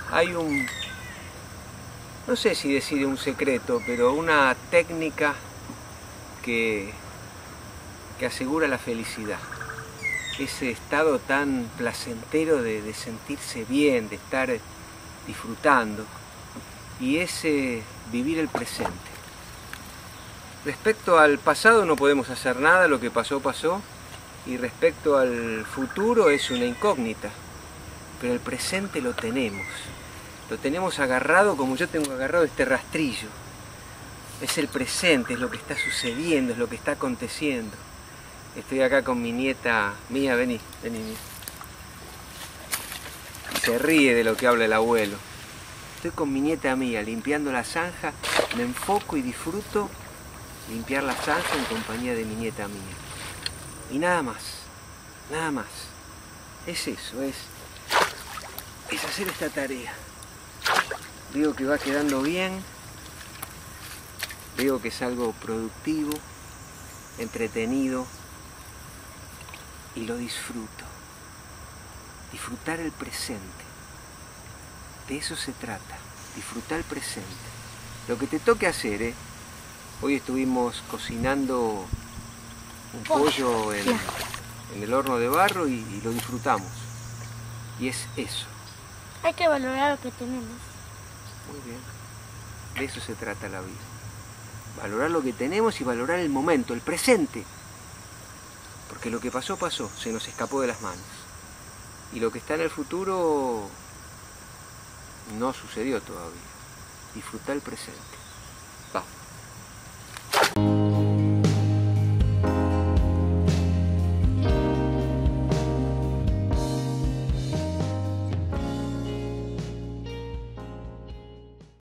hay no sé si decir un secreto, pero una técnica que asegura la felicidad. Ese estado tan placentero de sentirse bien, de estar disfrutando, y ese vivir el presente. Respecto al pasado no podemos hacer nada, lo que pasó, pasó, y respecto al futuro es una incógnita, pero el presente lo tenemos agarrado como yo tengo agarrado este rastrillo. Es el presente, es lo que está sucediendo, es lo que está aconteciendo. Estoy acá con mi nieta Mía, vení. Se ríe de lo que habla el abuelo. Estoy con mi nieta Mía limpiando la zanja, me enfoco y disfruto limpiar la zanja en compañía de mi nieta Mía. Y nada más, nada más. Es eso, es hacer esta tarea. Veo que va quedando bien, veo que es algo productivo, entretenido, y lo disfruto. Disfrutar el presente. De eso se trata, disfrutar el presente. Lo que te toque hacer, Hoy estuvimos cocinando un pollo en el horno de barro y lo disfrutamos. Y es eso. Hay que valorar lo que tenemos. Muy bien. De eso se trata la vida. Valorar lo que tenemos y valorar el momento, el presente. Porque lo que pasó, pasó, se nos escapó de las manos. Y lo que está en el futuro no sucedió todavía. Disfrutar el presente. Vamos.